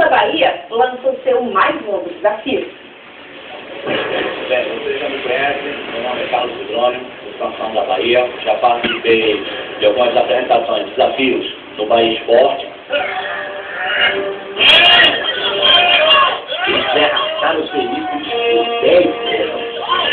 da Bahia lança o seu mais novo desafio. Bem, vocês já me conhecem, meu nome é Carlos Sidrônio, do Expansão da Bahia. Já participei de algumas apresentações, desafios no Bahia Esporte. Eles arrastaram os felizes por 10 dedos.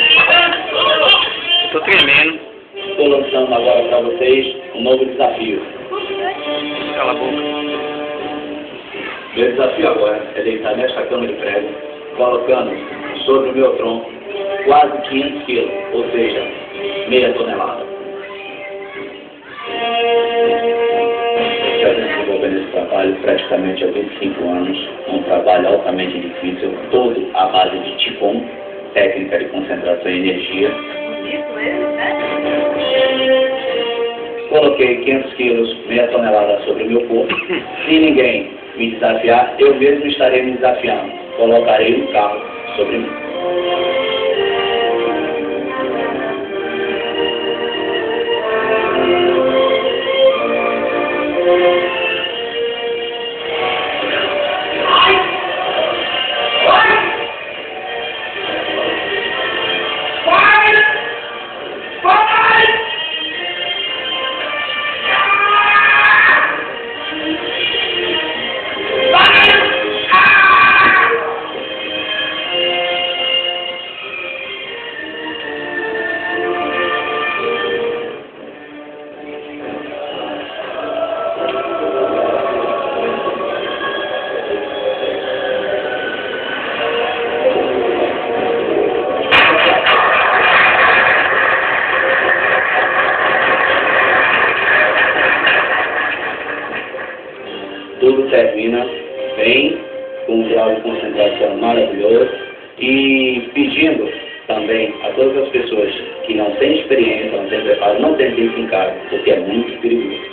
Tô tremendo. Estou lançando agora para vocês um novo desafio. Cala a boca. Meu desafio agora é deitar nesta cama de prego, colocando sobre o meu tronco quase 500 quilos, ou seja, meia tonelada. Já desenvolvendo esse trabalho praticamente há 25 anos, um trabalho altamente difícil, todo à base de Qigong, técnica de concentração e energia. Coloquei 500 quilos, meia tonelada sobre o meu corpo. Se ninguém me desafiar, eu mesmo estarei me desafiando. Colocarei um carro sobre mim. Tudo termina bem, com um grau de concentração maravilhoso e pedindo também a todas as pessoas que não têm experiência, não têm preparo, não tentem brincar, porque é muito perigoso.